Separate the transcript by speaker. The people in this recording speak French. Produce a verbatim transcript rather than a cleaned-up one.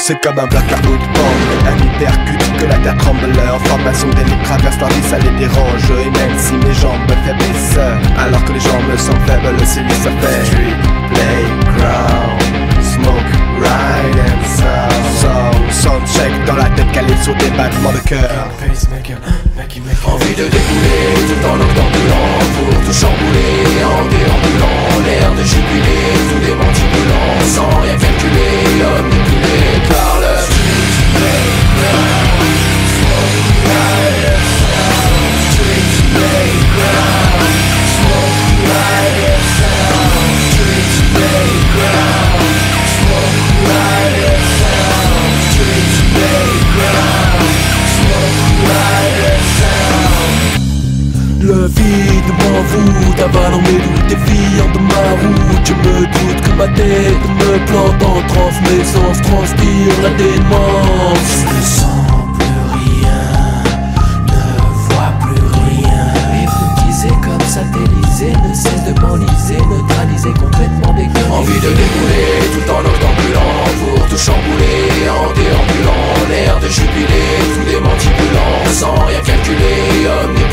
Speaker 1: C'est comme un black bout de bande, un hypercute que la terre tremble. Leur formation d'élite traverse leur vie, ça les dérange. Et même si mes jambes me faiblissent, alors que les gens me semblent faibles, c'est lui ça fait Street, playground, smoke, ride and sound. Sound, soundcheck dans la tête calée sur des battements de cœur.
Speaker 2: Envie de découler tout en octambulant, pour tout chambouler en déambulant, l'air de jubiler, tout démantibulant, sans rien calculer, omniculé par le street playground, smoke, ride and sound. Street playground, smoke, ride and sound. Street playground, smoke, ride and sound. Street playground, smoke, ride and sound.
Speaker 3: Le vide m'envoûte, avalant mes doutes, défiant de ma route. Je me doute que ma tête me plante en transe, mes sens transpirent la démence.
Speaker 2: Je ne sens plus rien, ne vois plus rien.
Speaker 3: Hypnotisé comme satellisé, ne cesse de m'enliser, neutralisé complètement dégueulé.
Speaker 2: Envie de découler tout en octambulant, pour tout chambouler en déambulant, l'air de jubiler, tout démantibulant, sans rien calculer, omnibulant.